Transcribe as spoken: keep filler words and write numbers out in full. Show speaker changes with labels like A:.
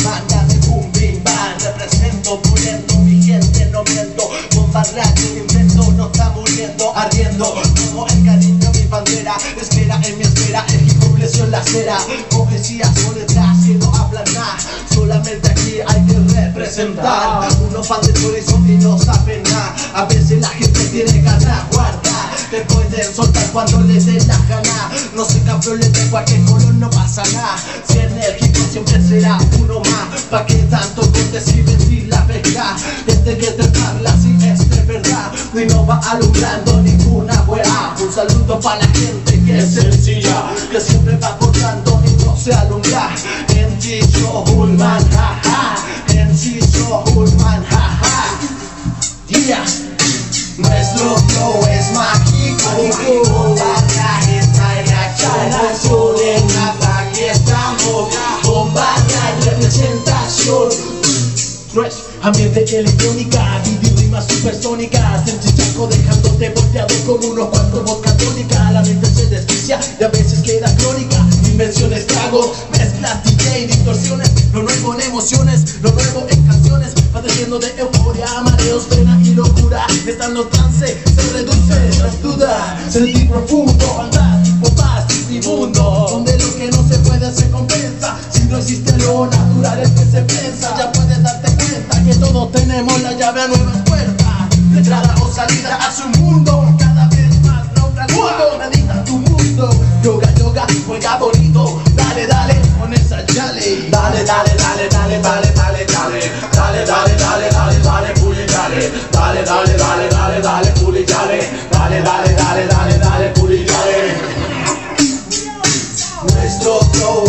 A: manga de boom, bing, bang. Represento, puliendo, mi gente, no miento. Bomba radio, invento, no está muriendo, ardiendo. Como el cariño, mi bandera, espera en mi espera, el hip hop lesió en la acera. Poesía, soledad, que no habla nada. Solamente aquí hay que representar. Unos fan de horizonte y no saben nada. A veces la gente tiene ganas guardar. Te pueden soltar cuando les dé la gana. No soy cabrón, de cualquier color no pasa nada. Si en el hip hop siempre será uno más. Pa' que tanto cortes y vestir la verdad. Gente que te habla si es de verdad y no va alumbrando ninguna weá. Un saludo para la gente que es sencilla, que siempre va cortando y no se alumbra. En sí Hullman, jaja. En sí Hullman, jaja. Yeah. Nuestro flow es mágico. Toda la gente agachada sobre nada. Aquí estamos. Bomba de representación. Fresh, ambiente electrónica, Didi rimas supersónicas, el chichaco dejándote volteado como unos cuantos vodka tónica. La mente se desquicia y a veces queda crónica. Invenciones, tragos, mezclas, D J, distorsiones. Lo nuevo en emociones, lo nuevo en canciones. Padeciendo de euforia, mareos, pena y locura. Estando en trance, se reduce las dudas. Sentir profundo, fantástico, paz y mundo, donde lo que no se puede se compensa. Si no existe lo natural es que se piensa. Ya puedes darte cuenta que todos tenemos la llave a nuevas puertas. De entrada o salida a su mundo. Cada vez más logra el mundo. Medita tu mundo. Yoga, yoga, juega bonito. Dale, dale, con esa chale. Dale, dale, dale, dale, dale, dale, dale. Dale, dale, dale, dale, dale, puli, dale. Dale, dale, dale, dale, dale, puli, dale. Dale, dale, dale, dale, dale, puli, dale. Nuestro flow